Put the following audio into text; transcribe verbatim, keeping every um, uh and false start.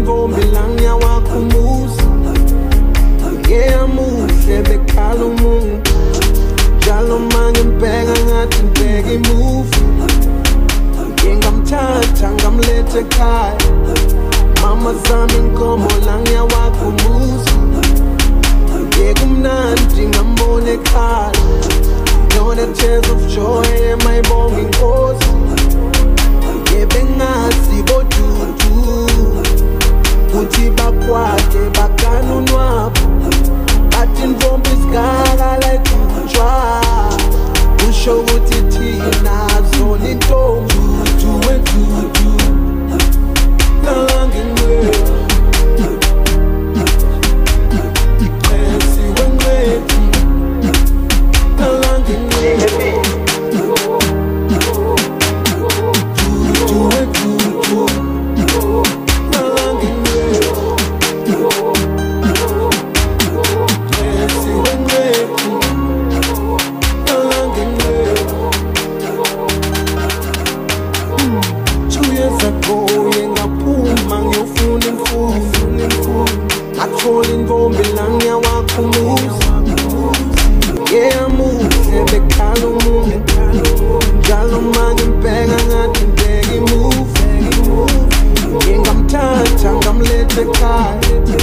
intombi langya wakho umuzi yeah muhle bekhala umuntu njalo manje mbheka ngathi mbheka imuvi ngingamthatha ngamletha ekhaya mama zami inkomo langya wakho umuzi yeah kumnandi ngambona ekhaya know the tears of joy emayibonga inkosi yeah bengazi bodudu kuthi bakwate bakana unwabo bathi intombi isigaka like utshwa usho ukuthi thina zona intombi dudu dudu nalangingwe Ngamthatha ngamletha ekhaya